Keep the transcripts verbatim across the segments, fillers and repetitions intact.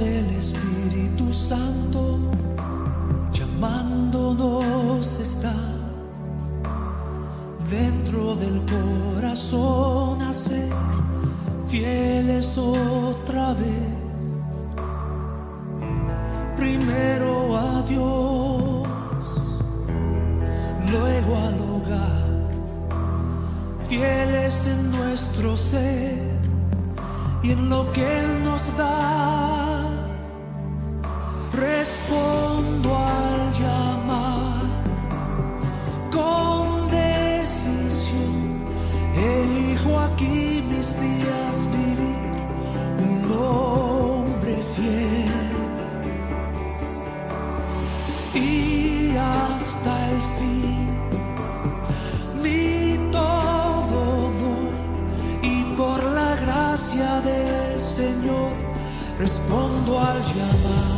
el Espíritu Santo llamándonos está dentro del corazón a ser fieles otra vez. Primero a Dios, luego al hogar, fieles en nuestro ser y en lo que Él nos da. Respondo al llamar con decisión, elijo aquí mis días vivir un hombre fiel, y hasta el fin mi todo doy, y por la gracia del Señor respondo al llamar.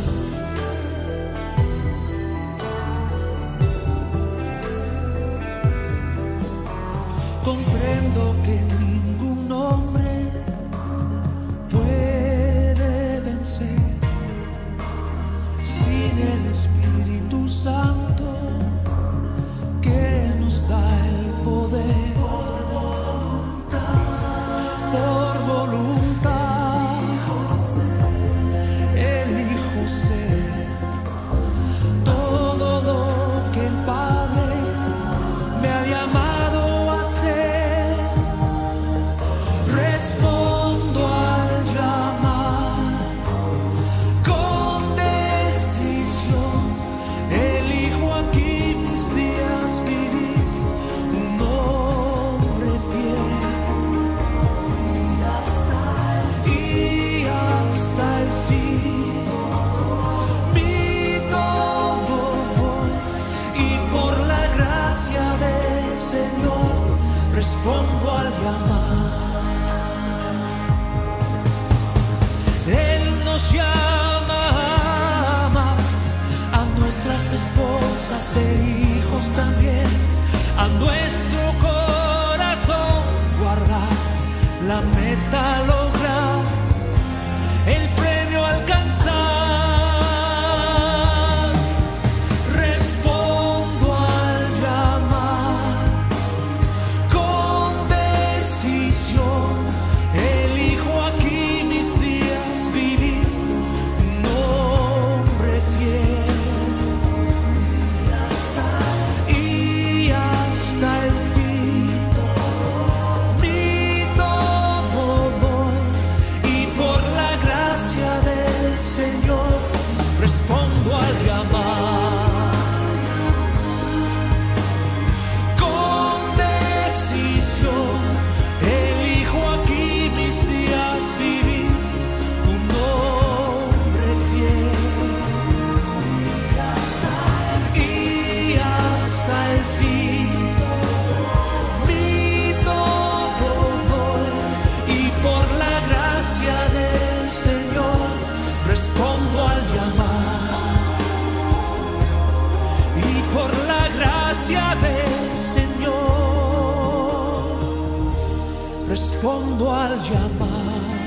Comprendo que ningún hombre puede vencer sin el Espíritu Santo que nos da el poder. Por voluntad, elijo ser todo lo que el Padre me ha llamado. Respondo al llamar con decisión, elijo aquí mis días vivir un hombre fiel, y hasta el fin mi todo doy, y por la gracia del Señor respondo al llamar. Nos llama a amar a nuestras esposas e hijos también, a nuestro corazón guardar la meta, lograr el premio alcanzar. Respondo al llamar con decisión, elijo aquí mis días vivir y hasta el fin mi todo doy, y por la gracia del Señor respondo al llamar con decisión, elijo aquí mis días vivir un hombre fiel. Respondo al llamar, y por la gracia del Señor respondo al llamar.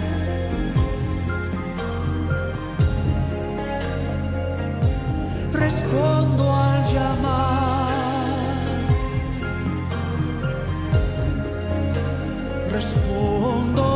Respondo al llamar. Respondo